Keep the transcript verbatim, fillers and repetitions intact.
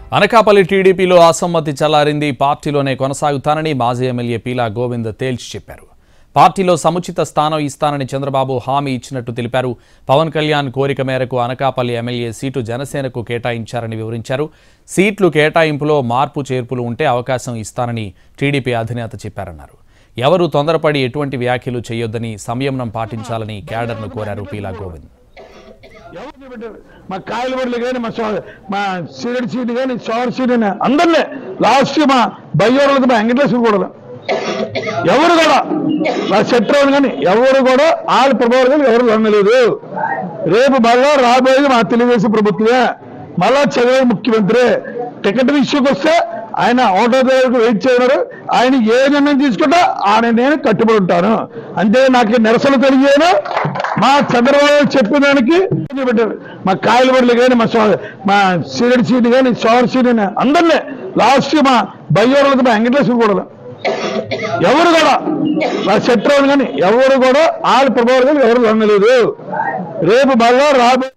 అనకాపల్లి టీడీపీలో అసమ్మతి చల్లారింది. పార్టీలోనే కొనసాగుతానని మాజీ ఎమ్మెల్యే పీలా గోవింద్ తేల్చి చెప్పారు. పార్టీలో సముచిత స్థానం ఇస్తానని చంద్రబాబు హామీ ఇచ్చినట్టు తెలిపారు. పవన్ కళ్యాణ్ కోరిక మేరకు అనకాపల్లి ఎమ్మెల్యే సీటు జనసేనకు కేటాయించారని వివరించారు. సీట్లు కేటాయింపులో మార్పు చేర్పులు ఉంటే అవకాశం ఇస్తానని టీడీపీ అధినేత చెప్పారన్నారు. ఎవరు తొందరపడి ఎటువంటి వ్యాఖ్యలు చేయొద్దని సంయమనం పాటించాలని క్యాడర్ను కోరారు పీలా గోవింద్. మా కాయలబడులు కానీ మా మా సీడెడ్ సీట్ కానీ సోవర్ సీట్ అని అందరినీ లాస్ట్ మా బయ్యోళ్ళకి మా వెంకటేశ్వర కూడా ఎవరు కూడా మా సెట్రౌన్ కానీ ఎవరు కూడా వాళ్ళ ప్రభావం కానీ ఎవరు లొంగలేదు. రేపు మళ్ళా రాబోయేది మా తెలుగుదేశం ప్రభుత్వమే, మళ్ళా చంద్రబాబు ముఖ్యమంత్రి. టికెట్ విషయంకి వస్తే ఆయన ఆటో డ్రైవర్కి వెయిట్ చేయన్నారు. ఆయన ఏ నిర్ణయం తీసుకుంటా ఆయన నేను కట్టుబడి ఉంటాను. అంతే నాకు నిరసన తెలియను. మా చంద్రబాబు చెప్పిన దానికి పెట్టారు. మా కాయలబడులు కానీ మా మా సీడెడ్ సీట్ కానీ సోవర్ సీట్ అని అందరినీ లాస్ట్ మా బయ్యోళ్ళకి మా వెంకటేశ్వర కూడా ఎవరు కూడా మా సెట్రౌన్ కానీ ఎవరు కూడా వాళ్ళ ప్రభావం కానీ ఎవరు లొంగలేదు. రేపు మళ్ళా రాబోయే